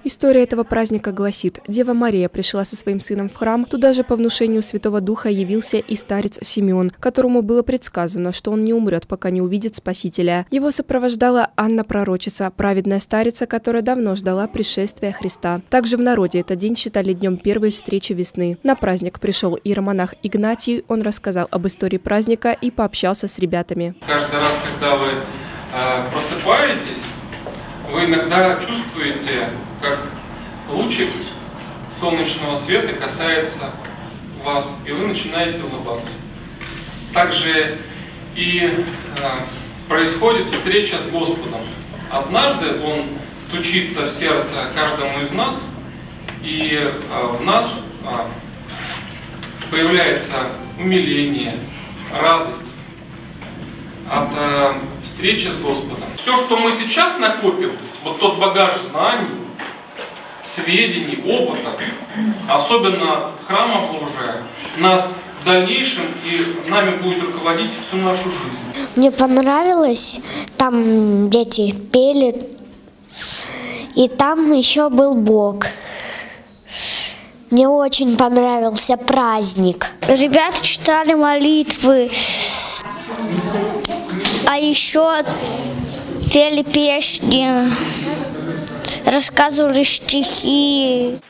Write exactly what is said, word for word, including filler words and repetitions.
История этого праздника гласит: Дева Мария пришла со своим сыном в храм, туда же по внушению Святого Духа явился и старец Симеон, которому было предсказано, что он не умрет, пока не увидит Спасителя. Его сопровождала Анна Пророчица, праведная старица, которая давно ждала пришествия Христа. Также в народе этот день считали днем первой встречи весны. На праздник пришел иеромонах Игнатий, он рассказал об истории праздника и пообщался с ребятами. Каждый раз, когда вы э, просыпаетесь, вы иногда чувствуете, как лучик солнечного света касается вас, и вы начинаете улыбаться. Также и э, происходит встреча с Господом. Однажды Он стучится в сердце каждому из нас, и э, в нас э, появляется умиление, радость от э, встречи с Господом. Все, что мы сейчас накопим, вот тот багаж знаний, сведений, опыта, особенно храма Божия, нас в дальнейшем и нами будет руководить всю нашу жизнь. Мне понравилось, там дети пели, и там еще был Бог. Мне очень понравился праздник. Ребята читали молитвы, а еще пели песни, рассказывали стихи.